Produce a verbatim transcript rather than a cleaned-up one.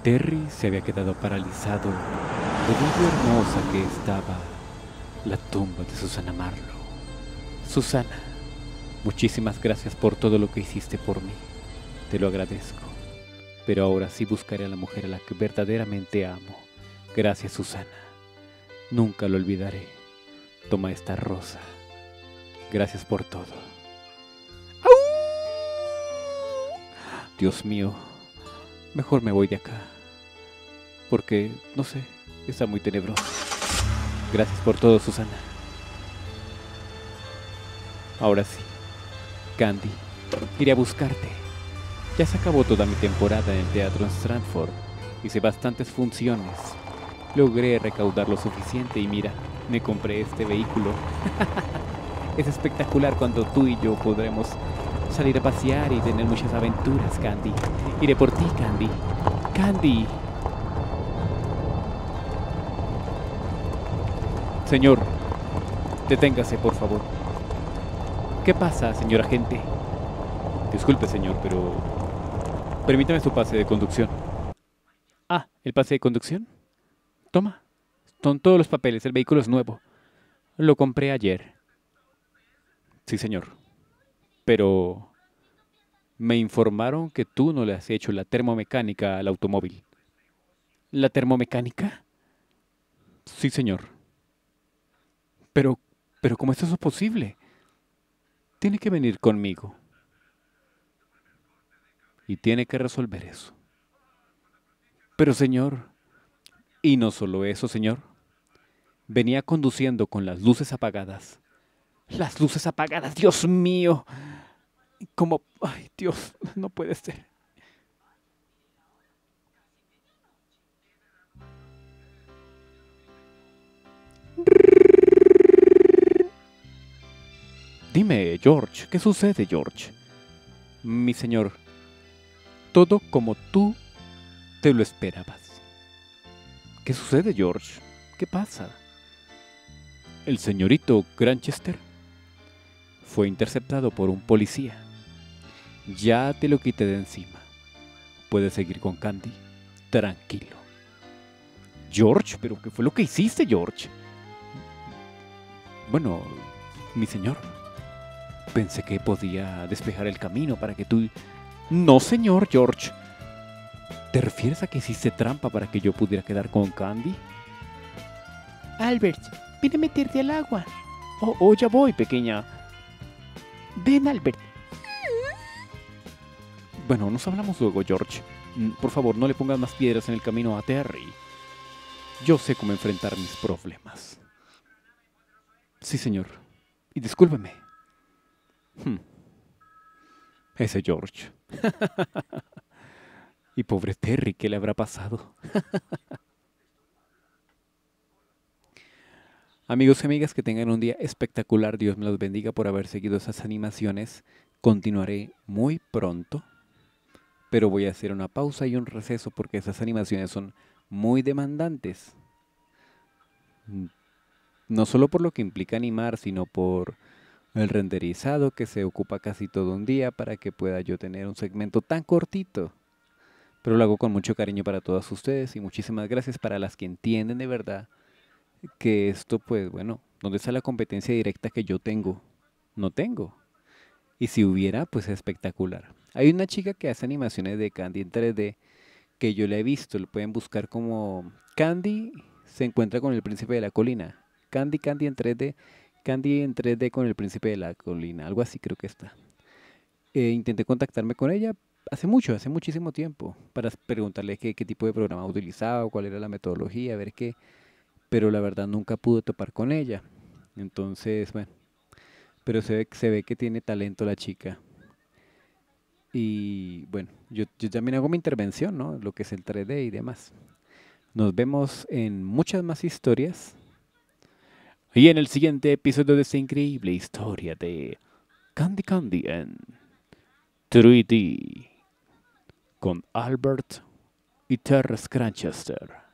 Terry se había quedado paralizado de lo hermosa que estaba la tumba de Susana Marlowe. Susana, muchísimas gracias por todo lo que hiciste por mí. Te lo agradezco. Pero ahora sí buscaré a la mujer a la que verdaderamente amo. Gracias, Susana. Nunca lo olvidaré. Toma esta rosa. Gracias por todo. Dios mío, mejor me voy de acá. Porque, no sé, está muy tenebroso. Gracias por todo, Susana. Ahora sí, Candy, iré a buscarte. Ya se acabó toda mi temporada en el teatro en Stratford. Hice bastantes funciones. Logré recaudar lo suficiente y mira, me compré este vehículo. Es espectacular cuando tú y yo podremos salir a pasear y tener muchas aventuras, Candy. Iré por ti, Candy. Candy. Señor, deténgase, por favor. ¿Qué pasa, señor agente? Disculpe, señor, pero... permítame su pase de conducción. Ah, ¿el pase de conducción? Toma. Son todos los papeles, el vehículo es nuevo. Lo compré ayer. Sí, señor. Pero... me informaron que tú no le has hecho la termomecánica al automóvil. ¿La termomecánica? Sí, señor. Pero... pero ¿cómo es eso posible? Tiene que venir conmigo. Y tiene que resolver eso. Pero, señor... y no solo eso, señor. Venía conduciendo con las luces apagadas. Las luces apagadas, Dios mío. Como... ay, Dios, no puede ser. Dime, George, ¿qué sucede, George? Mi señor, todo como tú te lo esperabas. ¿Qué sucede, George? ¿Qué pasa? El señorito Granchester fue interceptado por un policía. Ya te lo quité de encima. Puedes seguir con Candy. Tranquilo. George, ¿pero qué fue lo que hiciste, George? Bueno, mi señor, pensé que podía despejar el camino para que tú... No, señor, George. ¿Te refieres a que hiciste trampa para que yo pudiera quedar con Candy? Albert, ven a meterte al agua. Oh, oh, ya voy, pequeña. Ven, Albert. Bueno, nos hablamos luego, George. Por favor, no le pongas más piedras en el camino a Terry. Yo sé cómo enfrentar mis problemas. Sí, señor. Y discúlpeme. Hmm. Ese George. Y pobre Terry, ¿qué le habrá pasado? Amigos y amigas, que tengan un día espectacular. Dios me los bendiga por haber seguido esas animaciones. Continuaré muy pronto. Pero voy a hacer una pausa y un receso porque esas animaciones son muy demandantes. No solo por lo que implica animar, sino por el renderizado que se ocupa casi todo un día para que pueda yo tener un segmento tan cortito. Pero lo hago con mucho cariño para todas ustedes y muchísimas gracias para las que entienden de verdad que esto, pues bueno, ¿dónde está la competencia directa que yo tengo? No tengo. Y si hubiera, pues espectacular. Hay una chica que hace animaciones de Candy en tres D que yo la he visto, lo pueden buscar como Candy se encuentra con el príncipe de la colina. Candy, Candy en tres D, Candy en tres D con el príncipe de la colina, algo así creo que está. Eh, intenté contactarme con ella hace mucho, hace muchísimo tiempo, para preguntarle qué, qué tipo de programa utilizaba, cuál era la metodología, a ver qué, pero la verdad nunca pude topar con ella. Entonces, bueno, pero se ve, se ve que tiene talento la chica. Y bueno, yo, yo también hago mi intervención, ¿no? Lo que es el tres D y demás. Nos vemos en muchas más historias. Y en el siguiente episodio de esta increíble historia de Candy Candy en tres D con Albert y Terry Granchester.